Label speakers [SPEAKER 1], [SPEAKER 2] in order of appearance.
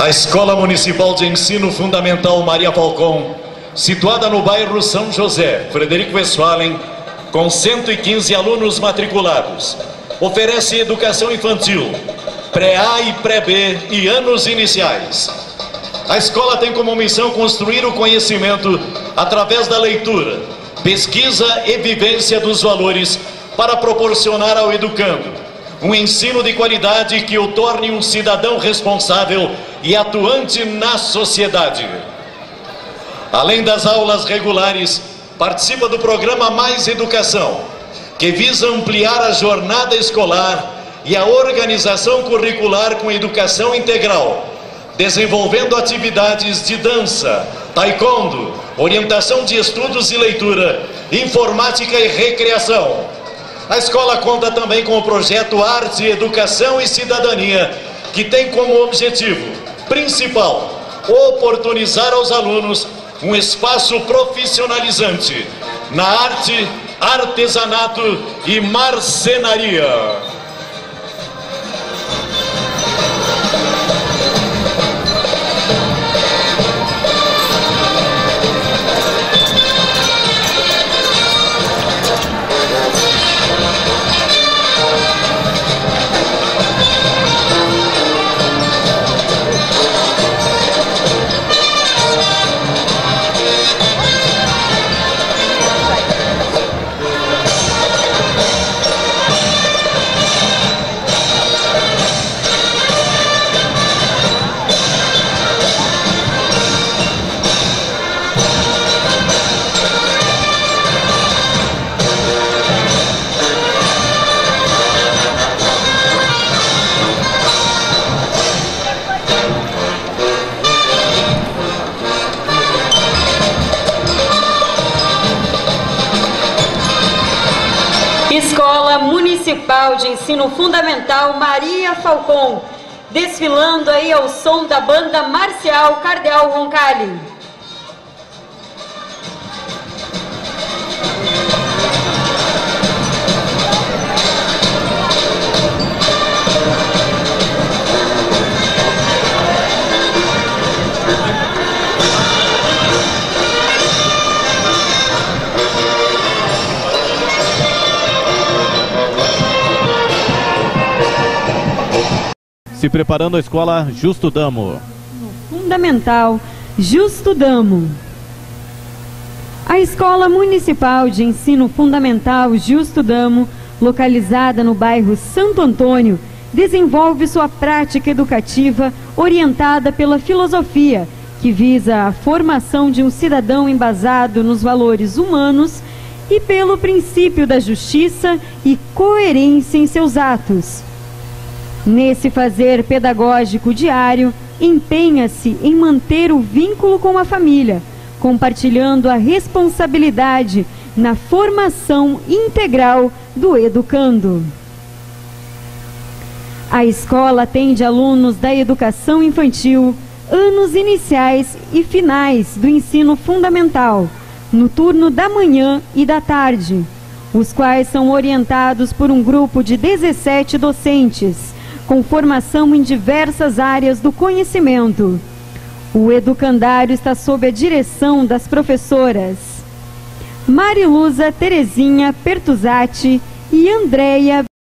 [SPEAKER 1] A Escola Municipal de Ensino Fundamental Maria Falcon, situada no bairro São José, Frederico Westphalen, com 115 alunos matriculados, oferece educação infantil, pré-A e pré-B e anos iniciais. A escola tem como missão construir o conhecimento através da leitura, pesquisa e vivência dos valores para proporcionar ao educando um ensino de qualidade que o torne um cidadão responsável e atuante na sociedade. Além das aulas regulares, participa do programa Mais Educação, que visa ampliar a jornada escolar e a organização curricular com educação integral, desenvolvendo atividades de dança, taekwondo, orientação de estudos e leitura, informática e recreação. A escola conta também com o projeto Arte, Educação e Cidadania, que tem como objetivo principal oportunizar aos alunos um espaço profissionalizante na arte, artesanato e marcenaria.
[SPEAKER 2] Escola Municipal de Ensino Fundamental Maria Falcon, desfilando aí ao som da banda marcial Cardeal Roncalli.
[SPEAKER 3] Se preparando a escola Justo Damo.
[SPEAKER 2] Fundamental Justo Damo. A Escola Municipal de Ensino Fundamental Justo Damo, localizada no bairro Santo Antônio, desenvolve sua prática educativa orientada pela filosofia, que visa a formação de um cidadão embasado nos valores humanos e pelo princípio da justiça e coerência em seus atos. Nesse fazer pedagógico diário, empenha-se em manter o vínculo com a família, compartilhando a responsabilidade na formação integral do educando. A escola atende alunos da educação infantil, anos iniciais e finais do ensino fundamental, no turno da manhã e da tarde, os quais são orientados por um grupo de 17 docentes, com formação em diversas áreas do conhecimento. O educandário está sob a direção das professoras Mariluza Terezinha Pertuzati e Andréia